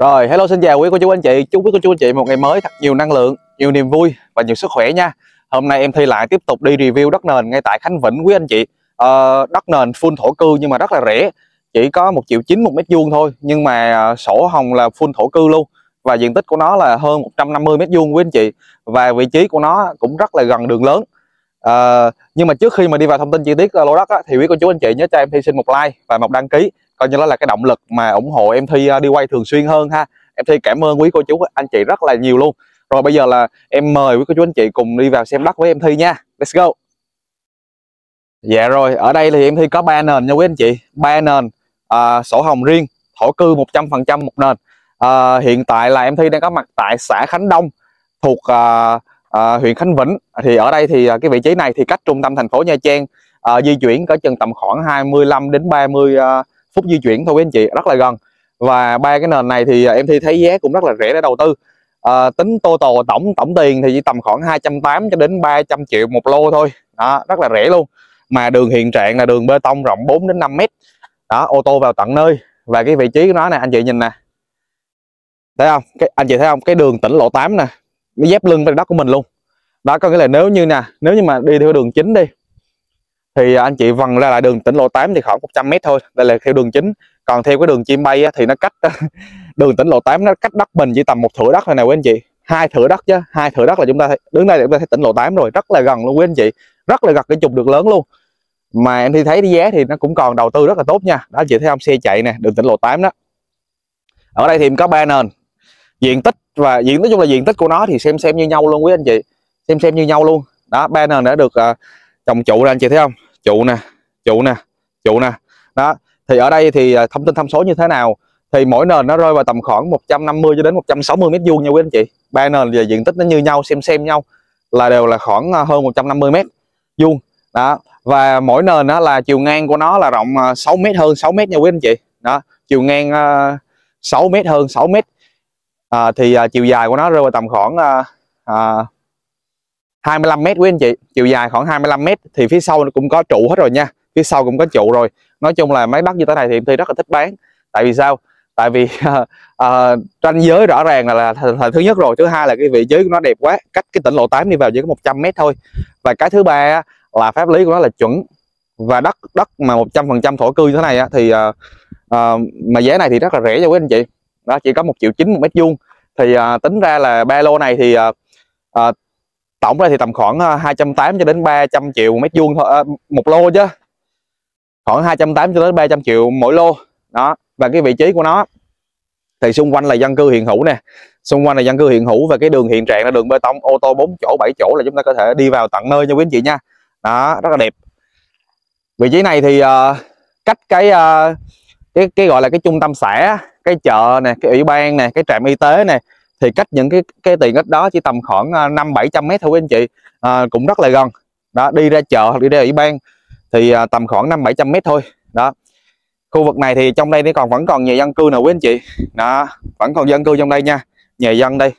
Rồi, hello xin chào quý cô chú anh chị. Chúc quý cô chú anh chị một ngày mới thật nhiều năng lượng, nhiều niềm vui và nhiều sức khỏe nha. Hôm nay em Thi lại tiếp tục đi review đất nền ngay tại Khánh Vĩnh quý anh chị. Đất nền full thổ cư nhưng mà rất là rẻ, chỉ có 1,9 triệu một mét vuông thôi, nhưng mà sổ hồng là full thổ cư luôn. Và diện tích của nó là hơn 150 mét vuông quý anh chị. Và vị trí của nó cũng rất là gần đường lớn. Nhưng mà trước khi mà đi vào thông tin chi tiết lô đất á, thì quý cô chú anh chị nhớ cho em Thi xin một like và một đăng ký, coi như đó là cái động lực mà ủng hộ em Thi đi quay thường xuyên hơn ha. Em Thi cảm ơn quý cô chú anh chị rất là nhiều luôn. Rồi bây giờ là em mời quý cô chú anh chị cùng đi vào xem đất với em Thi nha. Let's go. Dạ rồi, ở đây thì em Thi có 3 nền nha quý anh chị. 3 nền sổ hồng riêng, thổ cư 100% một nền. Hiện tại là em Thi đang có mặt tại xã Khánh Đông thuộc huyện Khánh Vĩnh. Thì ở đây thì cái vị trí này thì cách trung tâm thành phố Nha Trang di chuyển có chừng tầm khoảng 25 đến 30 phút di chuyển thôi quý anh chị, rất là gần. Và ba cái nền này thì em Thi thấy giá cũng rất là rẻ để đầu tư. Tính total tổng tiền thì chỉ tầm khoảng 280 cho đến 300 triệu một lô thôi. Đó, rất là rẻ luôn. Mà đường hiện trạng là đường bê tông rộng 4 đến 5 mét. Đó, ô tô vào tận nơi. Và cái vị trí của nó nè, anh chị nhìn nè. Thấy không? Anh chị thấy không? Cái đường tỉnh lộ 8 nè, nó giáp lưng với đất của mình luôn. Đó, có nghĩa là nếu như mà đi theo đường chính đi thì anh chị vòng ra lại đường tỉnh lộ 8 thì khoảng 100 mét thôi. Đây là theo đường chính. Còn theo cái đường chim bay á, thì nó cách đường tỉnh lộ 8 nó cách đất mình chỉ tầm một thửa đất thôi nè quý anh chị. 2 thửa đất chứ, 2 thửa đất là chúng ta đứng đây để chúng ta thấy tỉnh lộ 8 rồi, rất là gần luôn quý anh chị. Rất là gần cái trục đường lớn luôn. Mà em Thi thấy cái giá thì nó cũng còn đầu tư rất là tốt nha. Đó anh chị thấy không, xe chạy nè, đường tỉnh lộ 8 đó. Ở đây thì em có 3 nền. Diện tích và nói chung là diện tích của nó thì xem như nhau luôn quý anh chị. Xem như nhau luôn. Đó, 3 nền đã được trồng trụ ra anh chị thấy không? Trụ nè. Đó, thì ở đây thì thông tin tham số như thế nào thì mỗi nền nó rơi vào tầm khoảng 150 cho đến 160 mét vuông nha quý anh chị. 3 nền về diện tích nó như nhau, xem nhau là đều là khoảng hơn 150 mét vuông. Đó, và mỗi nền đó là chiều ngang của nó là rộng 6 mét, hơn 6 mét nha quý anh chị. Đó, chiều ngang 6 mét, hơn 6 mét. Thì chiều dài của nó rơi vào tầm khoảng 25 mét quý anh chị. Chiều dài khoảng 25 mét. Thì phía sau nó cũng có trụ hết rồi nha. Phía sau cũng có trụ rồi. Nói chung là mấy đất như thế này thì em Thi rất là thích bán. Tại vì sao? Tại vì ranh giới rõ ràng là thứ nhất rồi. Thứ hai là cái vị trí của nó đẹp quá. Cách cái tỉnh lộ 8 đi vào chỉ có 100 mét thôi. Và cái thứ ba là pháp lý của nó là chuẩn. Và đất mà 100% thổ cư như thế này thì mà giá này thì rất là rẻ cho quý anh chị. Đó, chỉ có 1,9 triệu một mét vuông. Thì tính ra là ba lô này thì tổng ra thì tầm khoảng 280 cho đến 300 triệu một mét vuông thôi, một lô chứ. Khoảng 280 cho đến 300 triệu mỗi lô. Đó, và cái vị trí của nó thì xung quanh là dân cư hiện hữu nè. Xung quanh là dân cư hiện hữu và cái đường hiện trạng là đường bê tông, ô tô 4 chỗ, 7 chỗ là chúng ta có thể đi vào tận nơi nha quý anh chị nha. Đó, rất là đẹp. Vị trí này thì cách cái gọi là cái trung tâm xã, cái chợ nè, cái ủy ban nè, cái trạm y tế nè, thì cách những cái tiện ích đó chỉ tầm khoảng 500-700 mét thôi quý anh chị. Cũng rất là gần. Đó, đi ra chợ hoặc đi ra ủy ban thì tầm khoảng 500-700 mét thôi. Đó, khu vực này thì trong đây vẫn còn nhà dân cư nè quý anh chị. Đó, vẫn còn dân cư trong đây nha, nhà dân đây.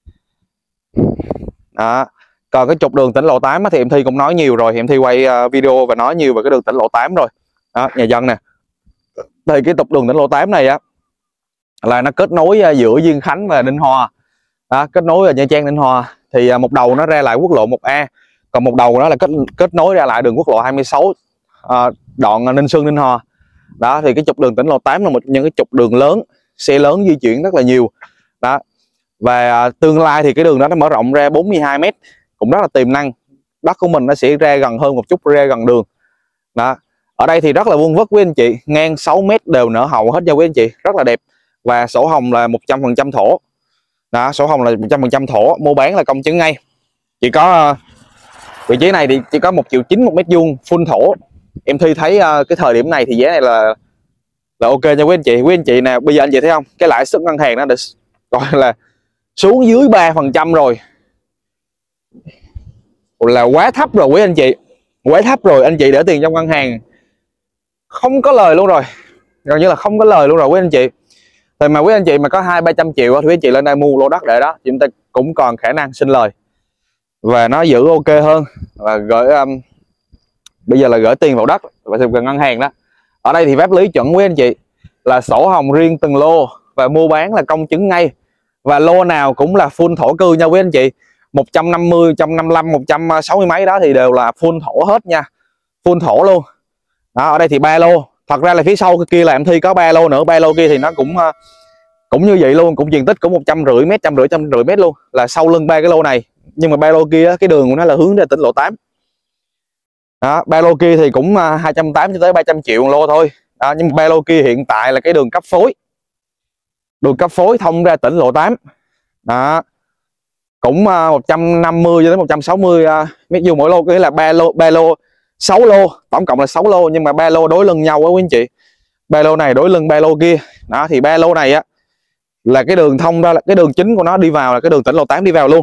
Đó, còn cái trục đường tỉnh lộ 8 thì em Thi cũng nói nhiều rồi, em Thi quay video và nói nhiều về cái đường tỉnh lộ 8 rồi. Đó, nhà dân nè. Thì cái trục đường tỉnh lộ 8 này là nó kết nối giữa Diên Khánh và Ninh Hòa. Đó, kết nối ở Nha Trang Ninh Hòa. Thì một đầu nó ra lại quốc lộ 1A, còn một đầu của nó là kết nối ra lại đường quốc lộ 26 đoạn Ninh Xuân Ninh Hòa. Đó, thì cái trục đường tỉnh lộ 8 là một những cái trục đường lớn, xe lớn di chuyển rất là nhiều. Đó, và tương lai thì cái đường đó nó mở rộng ra 42 mét, cũng rất là tiềm năng. Đất của mình nó sẽ ra gần hơn một chút, ra gần đường. Đó, ở đây thì rất là vuông vức quý anh chị, ngang 6 mét đều nở hậu hết nha quý anh chị, rất là đẹp. Và sổ hồng là 100% thổ. Đó, sổ hồng là 100% thổ, mua bán là công chứng ngay. Chỉ có vị trí này thì chỉ có 1,9 triệu một mét vuông full thổ. Em Thi thấy cái thời điểm này thì giá này là ok nha quý anh chị. Quý anh chị nè, bây giờ anh chị thấy không, cái lãi suất ngân hàng nó được gọi là xuống dưới 3% rồi, là quá thấp rồi quý anh chị. Quá thấp rồi, anh chị để tiền trong ngân hàng không có lời luôn rồi, gần như là không có lời luôn rồi quý anh chị. Thì mà quý anh chị mà có 200-300 triệu thì quý anh chị lên đây mua lô đất để đó, chúng ta cũng còn khả năng sinh lời và nó giữ ok hơn là gửi bây giờ là gửi tiền vào đất và tiền ngân hàng đó. Ở đây thì pháp lý chuẩn quý anh chị, là sổ hồng riêng từng lô và mua bán là công chứng ngay. Và lô nào cũng là full thổ cư nha quý anh chị. 150, 155, 160 mấy đó thì đều là full thổ hết nha. Full thổ luôn. Đó, ở đây thì 3 lô. Thật ra là phía sau kia là em Thi có 3 lô nữa. 3 lô kia thì nó cũng như vậy luôn, cũng diện tích cũng 150 mét, 150 mét luôn, là sau lưng 3 cái lô này. Nhưng mà 3 lô kia cái đường của nó là hướng ra tỉnh lộ 8. Đó, 3 lô kia thì cũng 280 cho tới 300 triệu một lô thôi. Đó, nhưng mà 3 lô kia hiện tại là cái đường cấp phối. Đường cấp phối thông ra tỉnh lộ 8. Đó. Cũng 150 cho đến 160 mét vuông mỗi lô, nghĩa là 3 lô 6 lô, tổng cộng là 6 lô, nhưng mà 3 lô đối lưng nhau á quý anh chị. 3 lô này đối lưng 3 lô kia. Đó thì 3 lô này á là cái đường thông ra, là cái đường chính của nó đi vào là cái đường tỉnh lộ 8 đi vào luôn.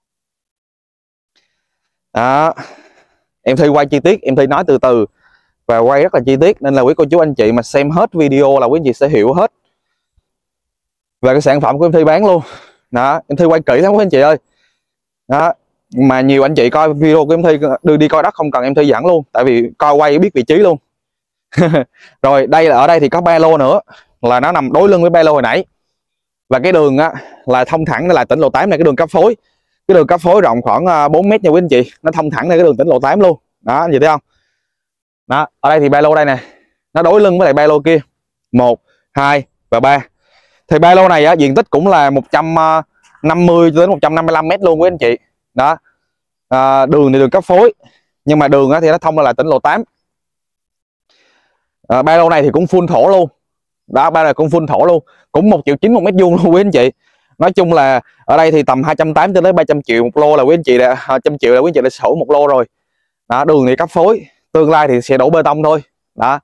Đó. Em Thi quay chi tiết, em Thi nói từ từ và quay rất là chi tiết, nên là quý cô chú anh chị mà xem hết video là quý anh chị sẽ hiểu hết về cái sản phẩm của em Thi bán luôn. Đó, em Thi quay kỹ lắm quý anh chị ơi. Đó, mà nhiều anh chị coi video của em Thi đưa đi coi đất không cần em Thi dẫn luôn, tại vì coi quay biết vị trí luôn. Rồi đây là ở đây thì có 3 lô nữa, là nó nằm đối lưng với 3 lô hồi nãy. Và cái đường á là thông thẳng là tỉnh lộ 8 này, cái đường cấp phối. Cái đường cấp phối rộng khoảng 4 mét nha quý anh chị, nó thông thẳng lên cái đường tỉnh lộ 8 luôn. Đó, anh chị thấy không? Đó, ở đây thì 3 lô đây nè, nó đối lưng với lại 3 lô kia. 1, 2 và 3. Thì 3 lô này á diện tích cũng là 150 đến 155 mét luôn quý anh chị. Đó. Đường thì đường cấp phối, nhưng mà đường á thì nó thông là tỉnh lộ 8. 3 lô này thì cũng full thổ luôn. Đó, 3 này cũng full thổ luôn, cũng 1,9 triệu một mét vuông luôn quý anh chị. Nói chung là ở đây thì tầm 280 cho tới 300 triệu một lô là quý anh chị đã 100 triệu là quý anh chị đã sở hữu một lô rồi. Đó, đường thì cấp phối, tương lai thì sẽ đổ bê tông thôi. Đó,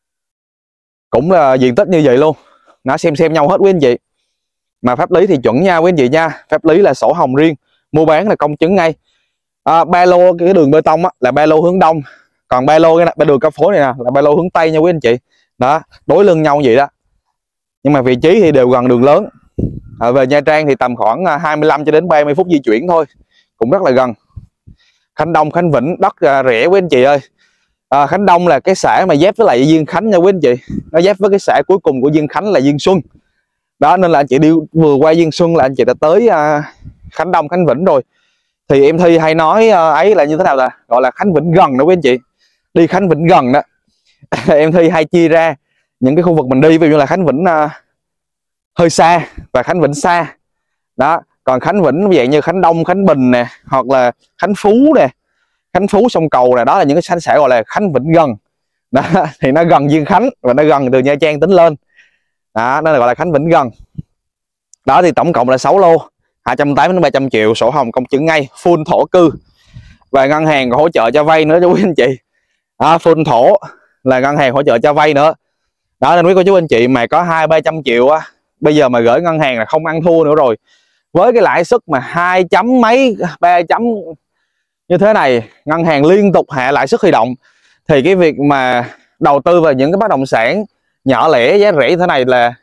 cũng là diện tích như vậy luôn. Nó xem nhau hết quý anh chị. Mà pháp lý thì chuẩn nha quý anh chị nha. Pháp lý là sổ hồng riêng, mua bán là công chứng ngay. 3 lô cái đường bê tông á, là 3 lô hướng đông, còn 3 lô cái đường cấp phối này nè là 3 lô hướng tây nha quý anh chị. Đó, đối lưng nhau vậy đó, nhưng mà vị trí thì đều gần đường lớn. Về Nha Trang thì tầm khoảng 25 cho đến 30 phút di chuyển thôi, cũng rất là gần. Khánh Đông, Khánh Vĩnh đất rẻ quý anh chị ơi. Khánh Đông là cái xã mà giáp với lại Diên Khánh nha quý anh chị, nó giáp với cái xã cuối cùng của Diên Khánh là Diên Xuân. Đó, nên là anh chị đi vừa qua Diên Xuân là anh chị đã tới Khánh Đông, Khánh Vĩnh rồi. Thì em Thi hay nói ấy là như thế nào, là gọi là Khánh Vĩnh gần đó quý anh chị. Đi Khánh Vĩnh gần đó. Em Thi hay chia ra những cái khu vực mình đi, ví dụ như là Khánh Vĩnh hơi xa và Khánh Vĩnh xa. Đó, còn Khánh Vĩnh dạng như Khánh Đông, Khánh Bình nè, hoặc là Khánh Phú nè, Khánh Phú sông Cầu nè, đó là những cái xã gọi là Khánh Vĩnh gần. Đó, thì nó gần Diên Khánh và nó gần từ Nha Trang tính lên. Đó, nó gọi là Khánh Vĩnh gần. Đó thì tổng cộng là 6 lô, 280 đến 300 triệu, sổ hồng công chứng ngay, full thổ cư. Và ngân hàng còn hỗ trợ cho vay nữa cho quý anh chị. Full thổ là ngân hàng hỗ trợ cho vay nữa. Đó, nên quý cô chú anh chị mà có 200-300 triệu á, bây giờ mà gửi ngân hàng là không ăn thua nữa rồi. Với cái lãi suất mà 2 chấm mấy 3 chấm như thế này, ngân hàng liên tục hạ lãi suất huy động, thì cái việc mà đầu tư vào những cái bất động sản nhỏ lẻ giá rẻ như thế này là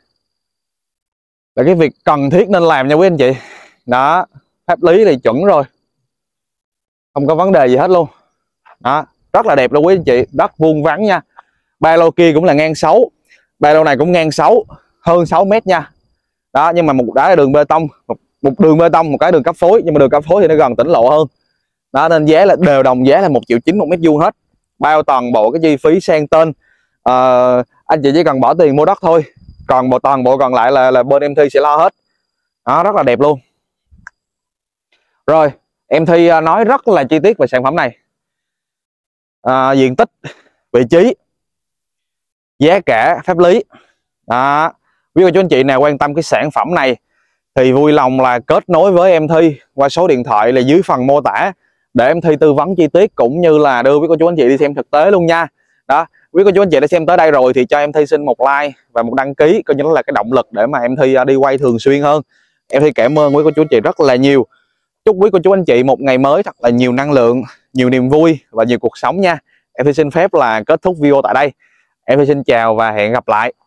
cái việc cần thiết nên làm nha quý anh chị. Đó, pháp lý thì chuẩn rồi, không có vấn đề gì hết luôn. Đó, rất là đẹp luôn quý anh chị, đất vuông vắn nha. 3 lô kia cũng là ngang 6, 3 lô này cũng ngang 6, hơn 6 mét nha. Đó, nhưng mà một cái là đường bê tông, một đường bê tông, một cái đường cấp phối, nhưng mà đường cấp phối thì nó gần tỉnh lộ hơn. Đó, nên giá là đều đồng giá là 1,9 triệu một mét vuông hết, bao toàn bộ cái chi phí sang tên. Anh chị chỉ cần bỏ tiền mua đất thôi, còn toàn bộ còn lại là bên em Thi sẽ lo hết. Đó, rất là đẹp luôn. Rồi em Thi nói rất là chi tiết về sản phẩm này, diện tích, vị trí, giá cả, pháp lý. Đó, quý cô chú anh chị nào quan tâm cái sản phẩm này thì vui lòng là kết nối với em Thi qua số điện thoại là dưới phần mô tả để em Thi tư vấn chi tiết, cũng như là đưa quý cô chú anh chị đi xem thực tế luôn nha. Đó, quý cô chú anh chị đã xem tới đây rồi thì cho em Thi xin một like và một đăng ký, coi như là cái động lực để mà em Thi đi quay thường xuyên hơn. Em Thi cảm ơn quý cô chú anh chị rất là nhiều. Chúc quý cô chú anh chị một ngày mới thật là nhiều năng lượng, nhiều niềm vui và nhiều cuộc sống nha. Em Thi xin phép là kết thúc video tại đây. Em Thi xin chào và hẹn gặp lại.